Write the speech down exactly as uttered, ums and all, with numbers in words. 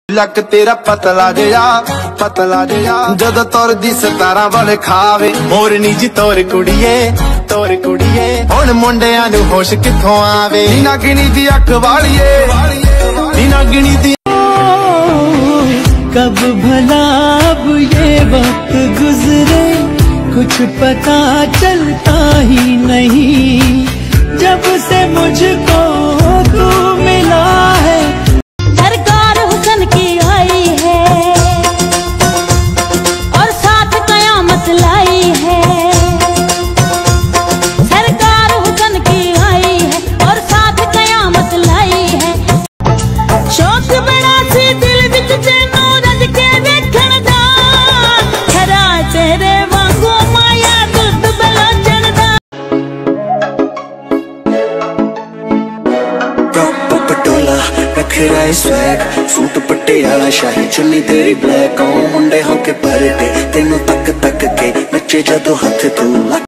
Luck तेरा पतला जिया पतला जिया जद तोर दी सतारा वाले खावे मोरनी जी तोर कुड़िए तोर कुड़िए हुण मुंडियां नू होश किथों आवे नीना गिनी दी अख वालिए नीना गिनी दी कब भला अब ये वक्त गुजरे कुछ पता चलता ही नहीं जब से मुझको तू मिला है। सरकार हुसन की आई है और साथ कयामत लाई है। सरकार हुसन की आई है और साथ कयामत लाई है। शौक बड़ा सी दिल विच तेनू रज के देखण दा खरा तेरे वांगू माया दुध बलाचण दा। रखरा स्वैग सूट पटियाला शाही चुन्नी तेरी ब्लैक मुंडे होके भरते तेनू तक तक के नचे जदों हथ तू